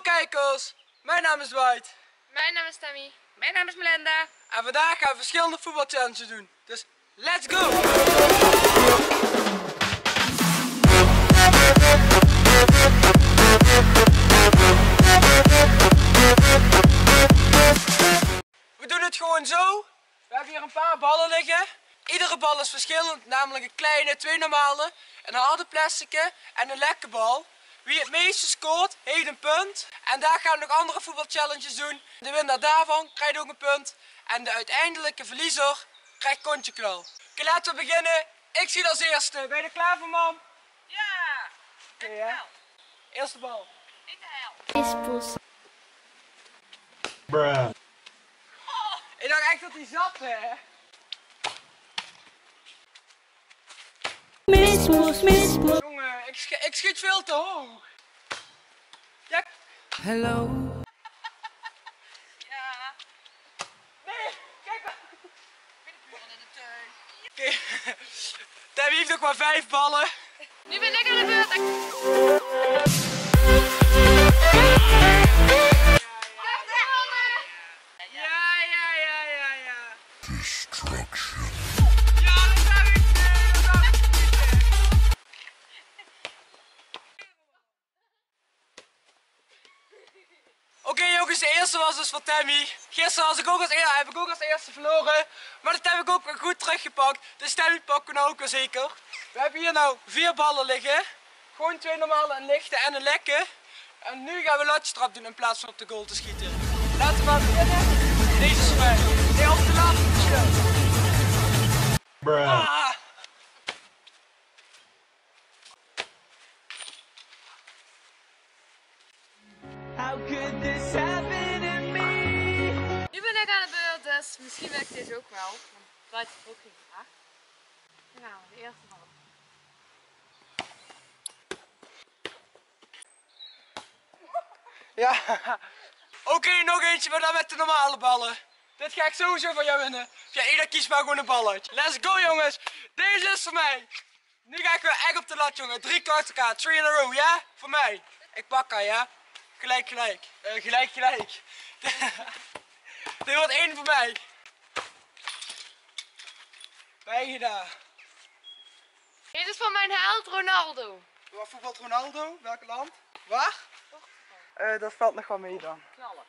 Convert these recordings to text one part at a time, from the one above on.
kijkers, mijn naam is Dwight. Mijn naam is Tammy. Mijn naam is Melinda. En vandaag gaan we verschillende voetbalchallenges doen. Dus let's go! We doen het gewoon zo. We hebben hier een paar ballen liggen. Iedere bal is verschillend, namelijk een kleine, 2 normale, een harde plastic en een lekke bal. Wie het meeste scoort, heeft een punt. En daar gaan we nog andere voetbalchallenges doen. De winnaar daarvan krijgt ook een punt. En de uiteindelijke verliezer krijgt kontjeknal. Oké, laten we beginnen. Ik zie als eerste. Ben je er klaar voor, mam? Ja. Oké, hè? Eerste bal. Niet de hel. Bruh. Ik dacht echt dat hij zat, hè? Jongen, ik schiet veel te hoog. Ja. Hello. Ja. Nee, kijk maar. Binnenburen in de tuin. Oké. Tammy heeft nog maar 5 ballen. Nu ben ik aan de beurt. Ja. Destruction. Ja, dat zag ik niet. Oké jongens, de eerste was dus voor Tammy. Gisteren heb ik ook als eerste verloren. Maar dat heb ik ook weer goed teruggepakt. Dus Tammy pakken we nou ook weer zeker. We hebben hier nou 4 ballen liggen. Gewoon 2 normale, een lichte en een lekke. En nu gaan we latjetrap doen in plaats van op de goal te schieten. Laten we maar beginnen. Deze is voor mij. Nee, op de laatste verschil. Bruh. Ah. How could this happen to me? Nu ben ik aan de beurt, dus misschien werkt deze ook wel. Want Dwight heeft ook geen vraag. Dan gaan we de eerste bal. Ja. Oké, nog eentje, maar dan met de normale ballen. Dit ga ik sowieso van jou winnen. Ja, ieder kiest maar gewoon een balletje. Let's go jongens. Deze is voor mij. Nu ga ik weer echt op de lat jongen. 3 keer achter elkaar. 3 in a row, ja? Voor mij. Ik pak haar, ja? Gelijk. Gelijk. Dit wordt 1 voor mij. Ben je daar? Dit is van mijn held Ronaldo. Waar voetbalt Ronaldo? Welk land? Waar? Dat valt nog wel mee dan. Knallen.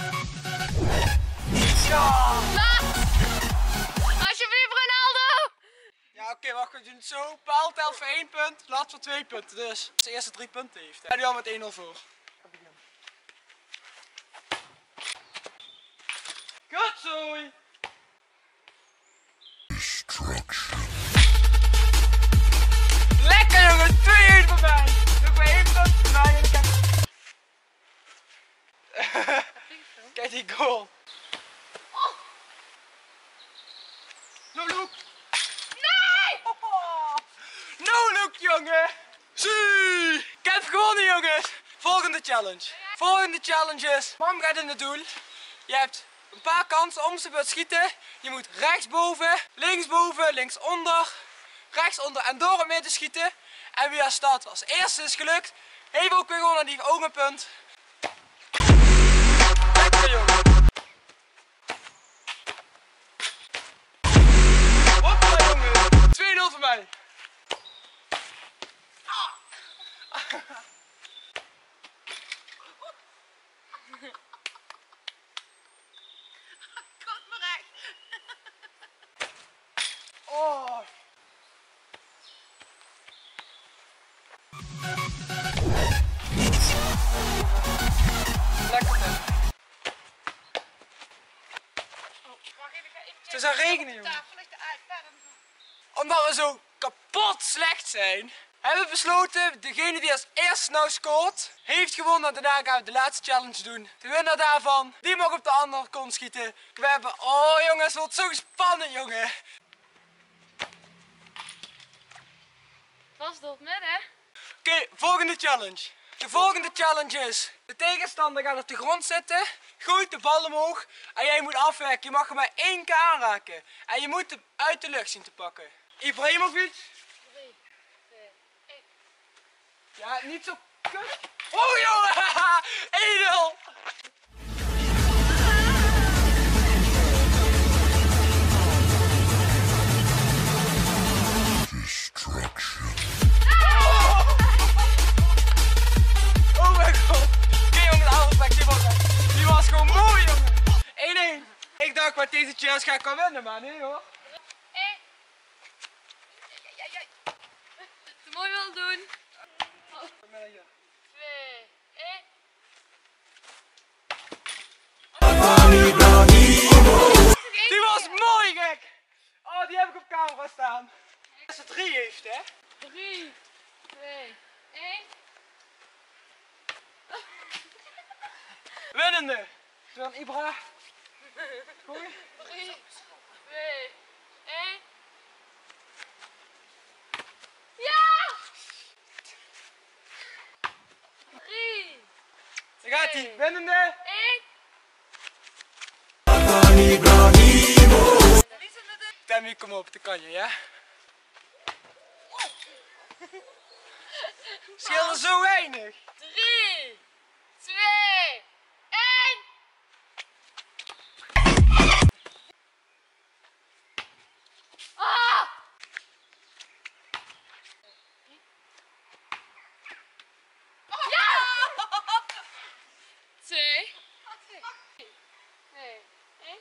Ja! Alsjeblieft Ronaldo! Ja, oké, wacht, we doen het zo. Paal telt voor 1 punt, lat voor 2 punten. Dus als de eerste 3 punten heeft. En nu al met 1-0 voor. Kutzooi! Lekker jongen, 2-1 voor mij. Nog maar 1 punt voor mij en ik heb... Kijk die goal. No look! Nee! No look jongen! Zie! Ik heb gewonnen jongens! Volgende challenge. Volgende challenge is, mam gaat in het doel. Je hebt een paar kansen om ze te schieten. Je moet rechtsboven, linksonder, rechtsonder en door het midden schieten. En wie als dat als eerste is gelukt, heeft ook weer gewonnen, die heeft ook een punt. Lekker jongen! Hoppa jongen! 2-0 voor mij! Kom maar echt. Oh. Lekker hè. Het is aan regenen jongen. Tafel ligt eruit. Omdat we zo kapot slecht zijn, hebben we besloten, degene die als eerste nou scoort, heeft gewonnen. Daarna gaan we de laatste challenge doen. De winnaar daarvan, die mag op de andere kont schieten. We hebben, oh jongens, het wordt zo spannend jongen. Vast door het midden. Oké, volgende challenge. De volgende challenge is, de tegenstander gaat op de grond zitten, gooit de bal omhoog en jij moet afwerken. Je mag hem maar 1 keer aanraken. En je moet hem uit de lucht zien te pakken. Ibrahimovic. 3, 2, 1. Ja, niet zo kut. Oh jongen! met deze challenge ga ik wel winnen, man. Nee hoor. Te mooi wil doen. Kom maar hier. 2, 1. Die was mooi, gek! Oh, die heb ik op camera staan. Als ze 3 heeft, hè? 3, 2, 1. Winnende! Dan Ibra. Goeie. 3, 2, 1. Ja! 3, Daar gaat hij. Winnende. 1. Tammy, kom op, dat kan je, ja? Scheelde zo weinig. 3, 2, 1. Ah! Ja! 2, 2, 1.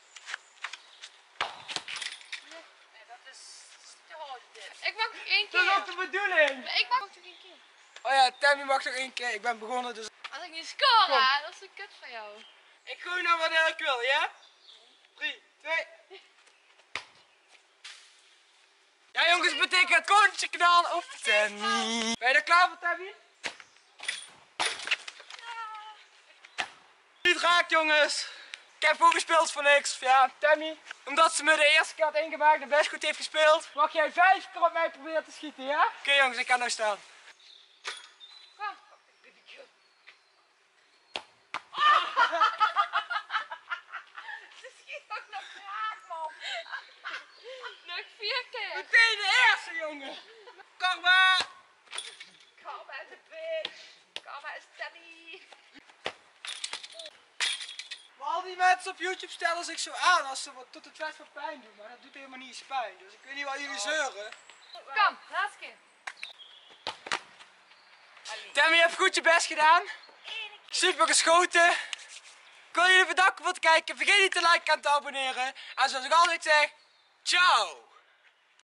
Dat is te hard dit. Ik mag nog 1 Dat is ook keer. de bedoeling. Ik mag nog 1 keer. Oh ja, Tammy mag nog 1 keer. Ik ben begonnen, dus Als ik niet score, Kom. hè, dat is een kut van jou. ik gooi nou wanneer ik wil, ja? 3, 2. Ja jongens, betekent het kontje knallen op Tammy. Ben je er klaar voor, Tammy? Niet raakt, jongens. Ik heb ook gespeeld voor niks. Ja, Tammy, omdat ze me de eerste keer had ingemaakt en best goed heeft gespeeld, mag jij 5 keer op mij proberen te schieten, ja? Oké, jongens, ik ga nou staan. Kom. Ze schiet ook nog raak, man. Nog 4 keer. Meteen de eerste, jongen. Karma. Karma is een bitch. Karma is Tammy. Maar al die mensen op YouTube stellen zich zo aan als ze wat tot het vet van pijn doen, maar dat doet helemaal niet eens pijn. Dus ik weet niet waar jullie zeuren. Kom, laatste keer. Tammy, je hebt goed je best gedaan. Super geschoten. Ik wil jullie bedanken voor het kijken. Vergeet niet te liken en te abonneren. En zoals ik altijd zeg, ciao.